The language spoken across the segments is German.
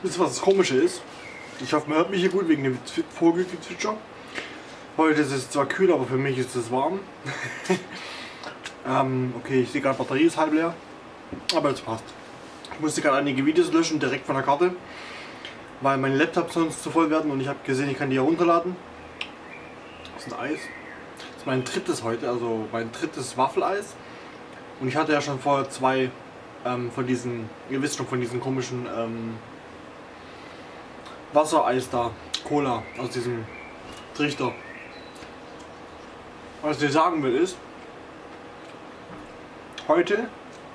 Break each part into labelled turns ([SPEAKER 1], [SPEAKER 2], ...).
[SPEAKER 1] Wisst ihr, was das Komische ist? Ich hoffe, man hört mich hier gut wegen dem Vogelgezwitscher. Heute ist es zwar kühl, aber für mich ist es warm. Okay, ich sehe gerade, Batterie ist halb leer. Aber es passt. Ich musste gerade einige Videos löschen, direkt von der Karte. Weil meine Laptops sonst zu voll werden und ich habe gesehen, ich kann die herunterladen. Das ist ein Eis. Das ist mein drittes heute, also mein drittes Waffeleis. Und ich hatte ja schon vorher zwei von diesen, ihr wisst schon, von diesen komischen Wassereis da, Cola, aus diesem Trichter. Was ich sagen will ist, heute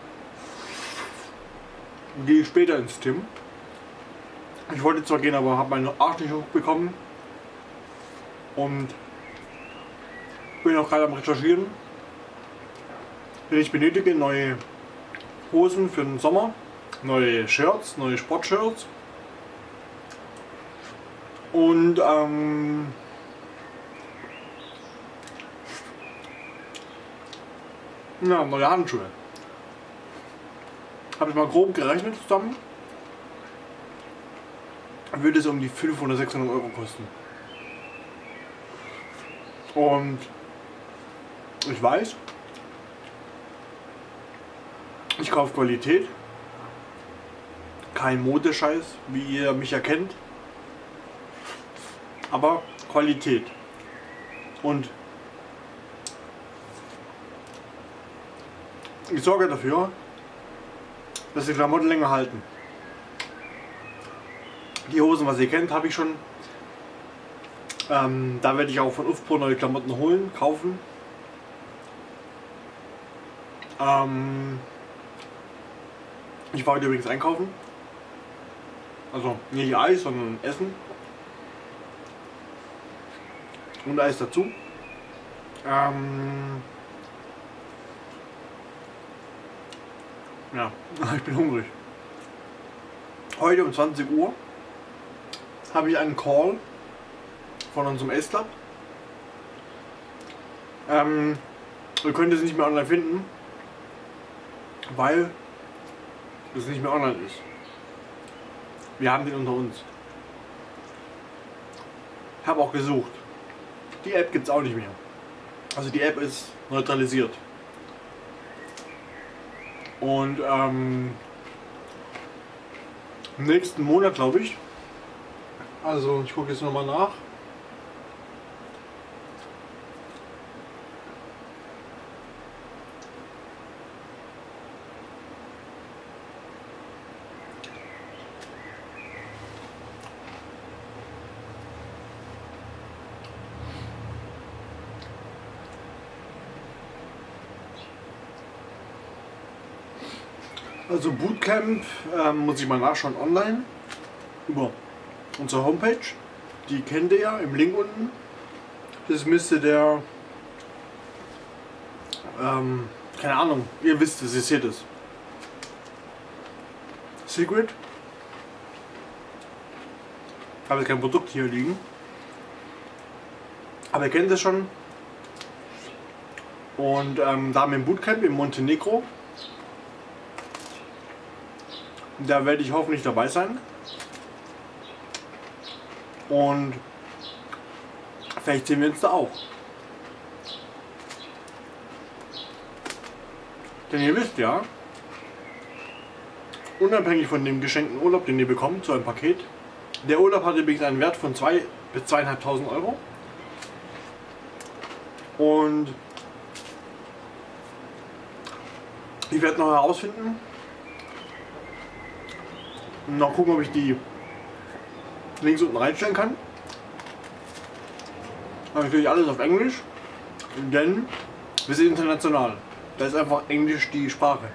[SPEAKER 1] gehe ich später ins Gym. Ich wollte zwar gehen, aber habe meinen Arsch nicht hochbekommen und bin auch gerade am Recherchieren. Denn ich benötige neue Hosen für den Sommer, neue Shirts, neue Sportshirts und neue Handschuhe. Habe ich mal grob gerechnet zusammen. Würde es um die 500, 600 Euro kosten. Und ich weiß, ich kaufe Qualität, kein Modescheiß, wie ihr mich erkennt, aber Qualität. Und ich sorge dafür, dass die Klamotten länger halten. Die Hosen, was ihr kennt, habe ich schon. Da werde ich auch von UFPRO neue Klamotten holen, kaufen. Ich war heute übrigens einkaufen. Also nicht Eis, sondern Essen. Und Eis dazu. Ja, ich bin hungrig. Heute um 20 Uhr habe ich einen Call von unserem S-Club. Wir können das nicht mehr online finden, weil es nicht mehr online ist. Wir haben den unter uns. Ich habe auch gesucht. Die App gibt es auch nicht mehr. Also die App ist neutralisiert. Und im nächsten Monat, glaube ich, also ich gucke jetzt nochmal nach. Also Bootcamp muss ich mal nachschauen online über unsere Homepage. Die kennt ihr ja im Link unten. Das müsste der, keine Ahnung, ihr wisst es, ihr seht es. Secret. Ich habe jetzt kein Produkt hier liegen. Aber ihr kennt es schon. Und da haben wir ein Bootcamp in Montenegro. Da werde ich hoffentlich dabei sein. Und vielleicht sehen wir uns da auch. Denn ihr wisst ja, unabhängig von dem geschenkten Urlaub, den ihr bekommt, so ein Paket, der Urlaub hat übrigens einen Wert von 2.000 bis 2.500 Euro. Und ich werde noch herausfinden und noch gucken, ob ich die links unten reinstellen kann. Aber natürlich alles auf Englisch, denn wir sind international. Da ist einfach Englisch die Sprache.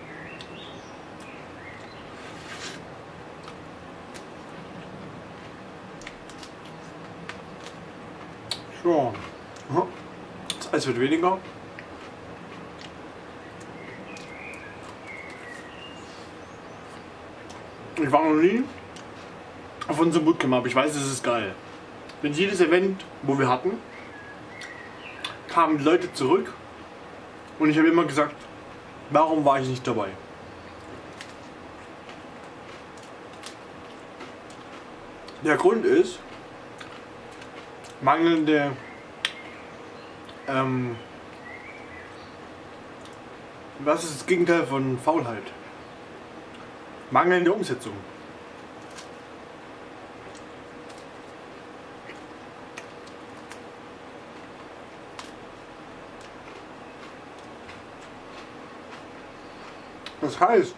[SPEAKER 1] So, das Eis wird weniger. Ich war noch nie auf unserem Bootcamp, aber ich weiß, es ist geil. Denn jedes Event, wo wir hatten, kamen die Leute zurück und ich habe immer gesagt, warum war ich nicht dabei? Der Grund ist mangelnde was ist das Gegenteil von Faulheit? Mangelnde Umsetzung. Das heißt,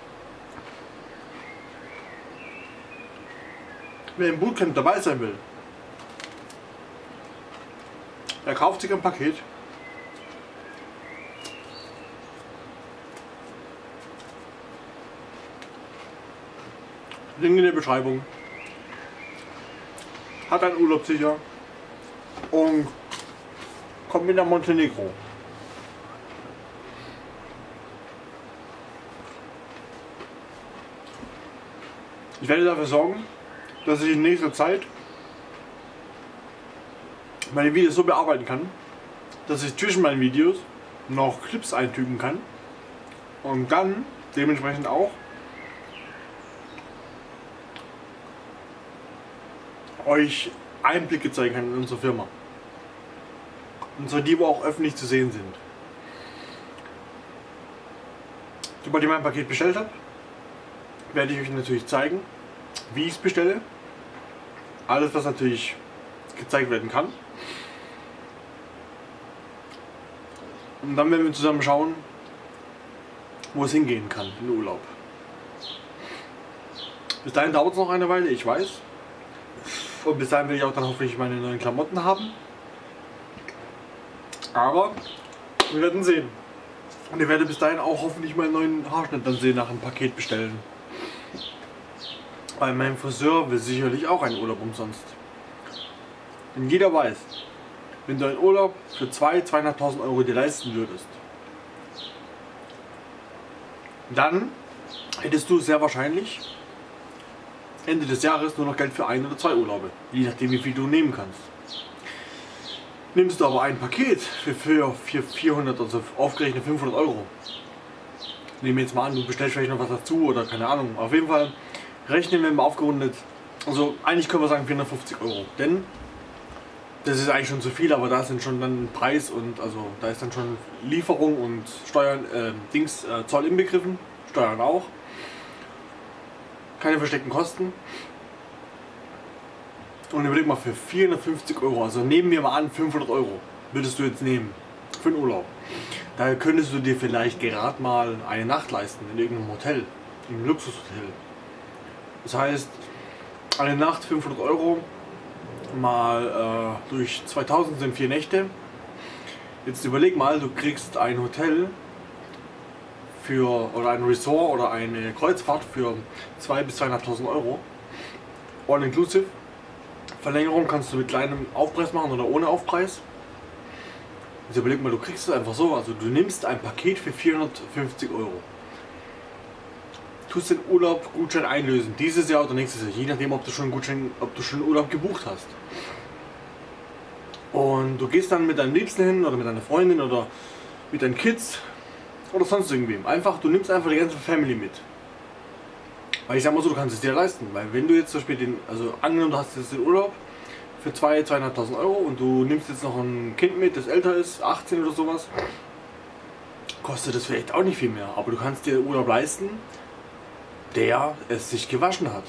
[SPEAKER 1] wer im Bootcamp dabei sein will, er kauft sich ein Paket, Link in der Beschreibung, hat einen Urlaub sicher und kommt mit nach Montenegro. Ich werde dafür sorgen, dass ich in nächster Zeit meine Videos so bearbeiten kann, dass ich zwischen meinen Videos noch Clips einfügen kann und dann dementsprechend auch euch Einblicke zeigen kann in unsere Firma. Und zwar die, wo auch öffentlich zu sehen sind. Sobald ich mein Paket bestellt habe, werde ich euch natürlich zeigen, wie ich es bestelle. Alles, was natürlich gezeigt werden kann. Und dann werden wir zusammen schauen, wo es hingehen kann in den Urlaub. Bis dahin dauert es noch eine Weile, ich weiß. Und bis dahin will ich auch dann hoffentlich meine neuen Klamotten haben. Aber wir werden sehen. Und ihr werdet bis dahin auch hoffentlich meinen neuen Haarschnitt dann sehen nach dem Paket bestellen. Weil mein Friseur will sicherlich auch einen Urlaub umsonst. Denn jeder weiß, wenn du einen Urlaub für 2.500 Euro dir leisten würdest, dann hättest du sehr wahrscheinlich Ende des Jahres nur noch Geld für 1 oder 2 Urlaube, je nachdem wie viel du nehmen kannst. Nimmst du aber ein Paket für 400, also aufgerechnet 500 Euro, nehmen wir jetzt mal an, du bestellst vielleicht noch was dazu oder keine Ahnung, auf jeden Fall rechnen wir mal aufgerundet, also eigentlich können wir sagen 450 Euro, denn das ist eigentlich schon zu viel, aber da sind schon dann Preis und also da ist dann schon Lieferung und Steuern, Zoll inbegriffen, Steuern auch. Keine versteckten Kosten. Und überleg mal, für 450 Euro, also nehmen wir mal an 500 Euro, würdest du jetzt nehmen für einen Urlaub. Da könntest du dir vielleicht gerade mal eine Nacht leisten in irgendeinem Hotel, in einem Luxushotel. Das heißt, eine Nacht 500 Euro mal durch 2000 sind 4 Nächte. Jetzt überleg mal, du kriegst ein Hotel oder ein Resort oder eine Kreuzfahrt für 2.000 bis 2.500 Euro. All inclusive. Verlängerung kannst du mit kleinem Aufpreis machen oder ohne Aufpreis. Jetzt überleg mal, du kriegst es einfach so, also du nimmst ein Paket für 450 Euro. Tust den Urlaub-Gutschein einlösen, dieses Jahr oder nächstes Jahr, je nachdem, ob du schon einen Urlaub gebucht hast. Und du gehst dann mit deinem Liebsten hin oder mit deiner Freundin oder mit deinen Kids oder sonst irgendwem. Einfach, du nimmst einfach die ganze Family mit. Weil ich sag mal so, du kannst es dir leisten. Weil wenn du jetzt zum Beispiel also angenommen, du hast jetzt den Urlaub für 2.500 Euro und du nimmst jetzt noch ein Kind mit, das älter ist, 18 oder sowas, kostet das vielleicht auch nicht viel mehr. Aber du kannst dir den Urlaub leisten, der es sich gewaschen hat.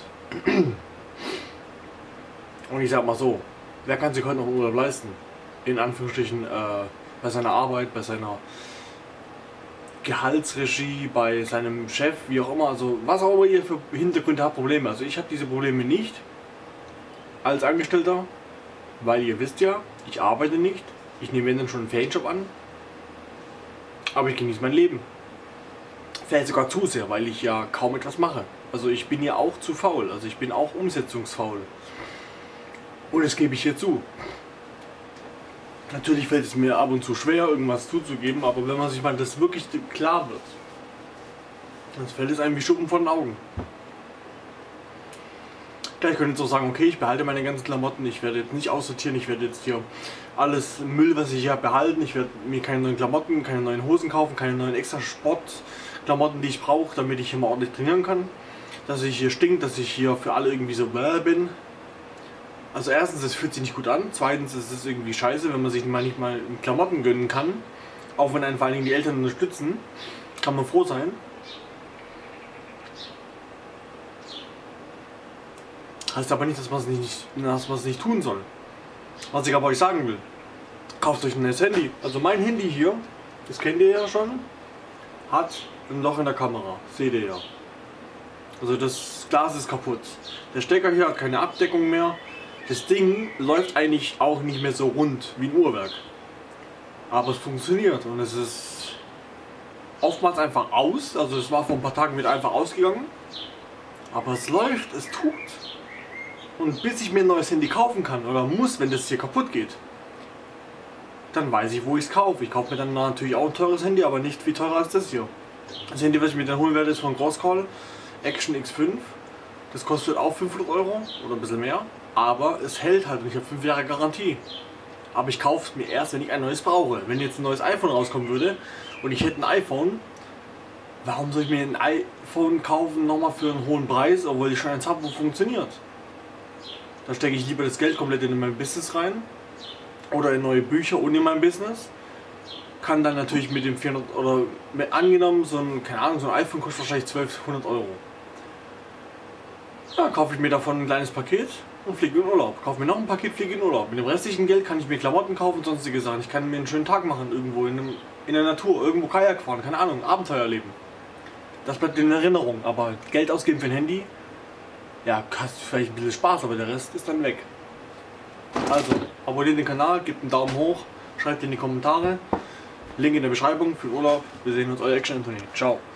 [SPEAKER 1] Und ich sag mal so, wer kann sich heute noch einen Urlaub leisten? In Anführungsstrichen bei seiner Arbeit, bei seiner Gehaltsregie, bei seinem Chef, wie auch immer, also was auch immer ihr für Hintergründe habt, Probleme. Also ich habe diese Probleme nicht als Angestellter, weil ihr wisst ja, ich arbeite nicht, ich nehme dann schon einen Ferienjob an, aber ich genieße mein Leben. Vielleicht sogar zu sehr, weil ich ja kaum etwas mache. Also ich bin ja auch zu faul, also ich bin auch umsetzungsfaul. Und das gebe ich hier zu. Natürlich fällt es mir ab und zu schwer, irgendwas zuzugeben, aber wenn man sich mal das wirklich klar wird, dann fällt es einem wie Schuppen von den Augen. Klar, ich könnte jetzt auch sagen, okay, ich behalte meine ganzen Klamotten, ich werde jetzt nicht aussortieren, ich werde jetzt hier alles Müll, was ich hier habe, behalten, ich werde mir keine neuen Klamotten, keine neuen Hosen kaufen, keine neuen extra Sportklamotten, die ich brauche, damit ich hier mal ordentlich trainieren kann, dass ich hier stink, dass ich hier für alle irgendwie so bin. Also erstens, es fühlt sich nicht gut an. Zweitens ist es irgendwie scheiße, wenn man sich mal nicht mal Klamotten gönnen kann. Auch wenn einen vor allen Dingen die Eltern unterstützen, kann man froh sein. Heißt aber nicht, dass man es nicht tun soll. Was ich aber euch sagen will, kauft euch ein neues Handy. Also mein Handy hier, das kennt ihr ja schon, hat ein Loch in der Kamera. Seht ihr ja. Also das Glas ist kaputt. Der Stecker hier hat keine Abdeckung mehr. Das Ding läuft eigentlich auch nicht mehr so rund wie ein Uhrwerk. Aber es funktioniert und es ist oftmals einfach aus. Also es war vor ein paar Tagen mit einfach ausgegangen. Aber es läuft, es tut. Und bis ich mir ein neues Handy kaufen kann oder muss, wenn das hier kaputt geht, dann weiß ich, wo ich es kaufe. Ich kaufe mir dann natürlich auch ein teures Handy, aber nicht viel teurer als das hier. Das Handy, was ich mir dann holen werde, ist von Crosscall Action X5. Das kostet auch 500 Euro oder ein bisschen mehr. Aber es hält halt und ich habe 5 Jahre Garantie. Aber ich kaufe es mir erst, wenn ich ein neues brauche. Wenn jetzt ein neues iPhone rauskommen würde und ich hätte ein iPhone, warum soll ich mir ein iPhone kaufen nochmal für einen hohen Preis, obwohl ich schon eins habe, wo funktioniert? Da stecke ich lieber das Geld komplett in mein Business rein oder in neue Bücher und in mein Business. Kann dann natürlich mit dem 400 oder angenommen, so ein iPhone kostet wahrscheinlich 1200 Euro. Ja, kaufe ich mir davon ein kleines Paket und fliege in Urlaub. Kaufe mir noch ein Paket, fliege in Urlaub. Mit dem restlichen Geld kann ich mir Klamotten kaufen und sonstige Sachen. Ich kann mir einen schönen Tag machen irgendwo in der Natur, irgendwo Kajak fahren, keine Ahnung, Abenteuer erleben. Das bleibt in Erinnerung, aber Geld ausgeben für ein Handy, ja, kostet vielleicht ein bisschen Spaß, aber der Rest ist dann weg. Also, abonniert den Kanal, gebt einen Daumen hoch, schreibt in die Kommentare. Link in der Beschreibung für den Urlaub. Wir sehen uns, euer Action Anthony. Ciao.